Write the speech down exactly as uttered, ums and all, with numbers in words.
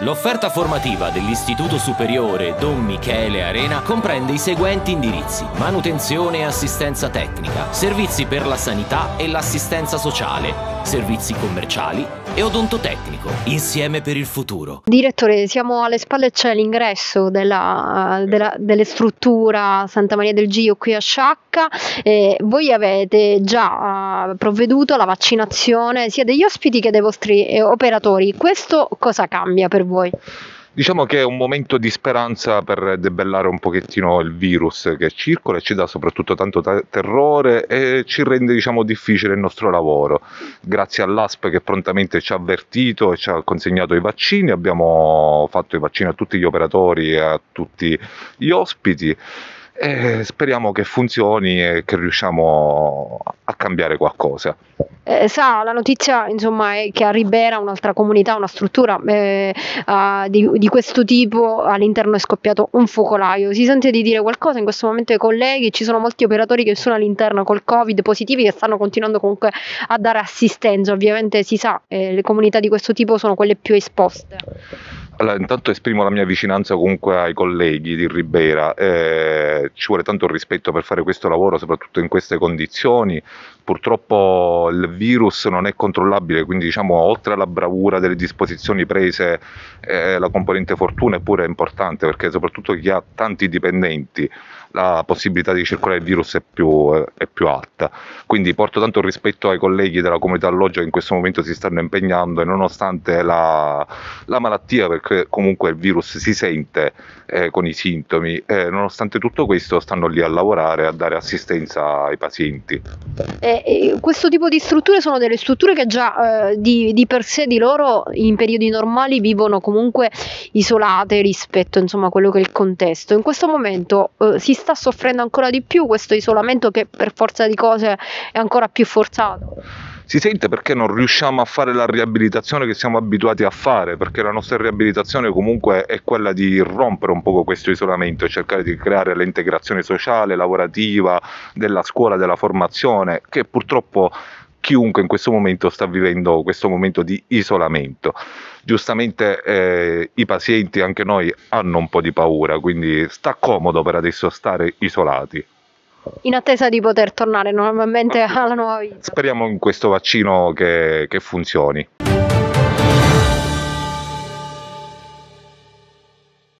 L'offerta formativa dell'Istituto Superiore Don Michele Arena comprende i seguenti indirizzi: manutenzione e assistenza tecnica, servizi per la sanità e l'assistenza sociale, servizi commerciali e odontotecnico, insieme per il futuro. Direttore, siamo alle spalle, c'è l'ingresso della, della, delle struttura Santa Maria del Gio qui a Sciacca. Eh, voi avete già uh, provveduto alla vaccinazione sia degli ospiti che dei vostri eh, operatori. Questo cosa cambia per voi? Diciamo che è un momento di speranza per debellare un pochettino il virus che circola e ci dà soprattutto tanto ta- terrore e ci rende, diciamo, difficile il nostro lavoro. Grazie all'A S P che prontamente ci ha avvertito e ci ha consegnato i vaccini, abbiamo fatto i vaccini a tutti gli operatori e a tutti gli ospiti e speriamo che funzioni e che riusciamo a cambiare qualcosa. Eh, sa, la notizia insomma è che a Ribera, un'altra comunità, una struttura eh, uh, di, di questo tipo, all'interno è scoppiato un focolaio. Si sente di dire qualcosa in questo momento ai colleghi? Ci sono molti operatori che sono all'interno col Covid positivi che stanno continuando comunque a dare assistenza. Ovviamente si sa, eh, le comunità di questo tipo sono quelle più esposte. Allora, intanto esprimo la mia vicinanza comunque ai colleghi di Ribera, eh, ci vuole tanto rispetto per fare questo lavoro, soprattutto in queste condizioni. Purtroppo il virus non è controllabile, quindi diciamo oltre alla bravura delle disposizioni prese, eh, la componente fortuna è pure importante, perché soprattutto chi ha tanti dipendenti la possibilità di circolare il virus è più, è più alta. Quindi porto tanto rispetto ai colleghi della comunità alloggio che in questo momento si stanno impegnando e nonostante la, la malattia, perché comunque il virus si sente eh, con i sintomi, eh, nonostante tutto questo stanno lì a lavorare, a dare assistenza ai pazienti. Eh, eh, questo tipo di strutture sono delle strutture che già eh, di, di per sé di loro in periodi normali vivono comunque isolate rispetto insomma a quello che è il contesto. In questo momento eh, si sta soffrendo ancora di più questo isolamento che per forza di cose è ancora più forzato. Si sente perché non riusciamo a fare la riabilitazione che siamo abituati a fare, perché la nostra riabilitazione comunque è quella di rompere un po' questo isolamento e cercare di creare l'integrazione sociale, lavorativa, della scuola, della formazione, che purtroppo chiunque in questo momento sta vivendo questo momento di isolamento. Giustamente eh, i pazienti, anche noi, hanno un po' di paura, quindi sta comodo per adesso stare isolati. In attesa di poter tornare normalmente alla nuova vita. Speriamo in questo vaccino che, che funzioni.